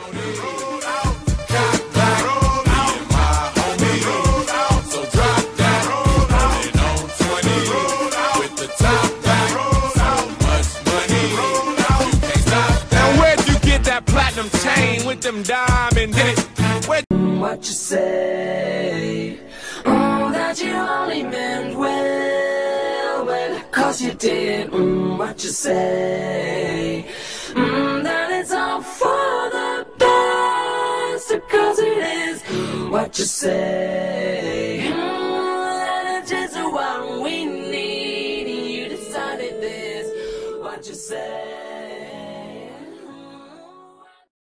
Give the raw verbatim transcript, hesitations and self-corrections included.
Roll out, got back, roll out, my homie, roll out. So drop that, roll out, and on twenty, roll out, with the top back, roll out. Much money, roll out, you can't stop that. Now where'd you get that platinum chain with them diamonds in it? Where what you say? Oh, that you only meant well, well, cause you did. Mm, what you say? Mm, that it's all for the best, cause it is. What you say? Mm, that it's just what we need. You decided this. What you say?